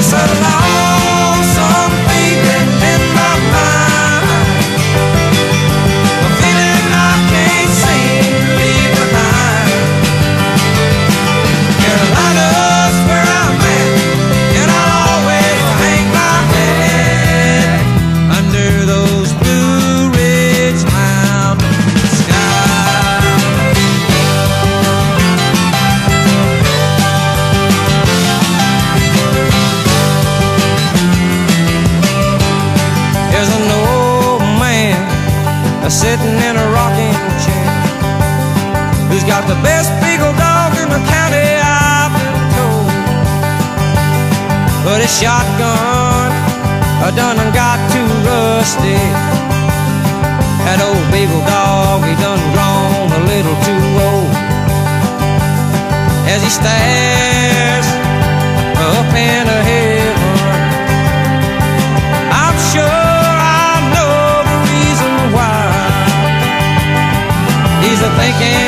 It's a lonesome feeling in my mind, a feeling I can't seem to leave behind. Carolina's where I'm at, and I'll always hang my head under those Blue Ridge Mountain skies. There's an old man sitting in a rocking chair, who's got the best beagle dog in the county, I've been told. But his shotgun done got too rusty. That old beagle dog, he done grown a little too old. As he stares up into heaven, I'm sure I know the reason why. He's a thinking